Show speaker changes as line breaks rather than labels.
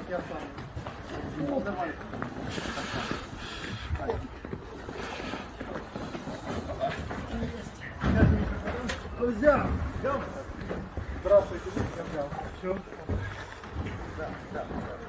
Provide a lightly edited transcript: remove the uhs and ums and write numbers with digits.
Я сам. Ну, давай. Взял. Взял. Здравствуйте. Я взял. Все. Да, да, да.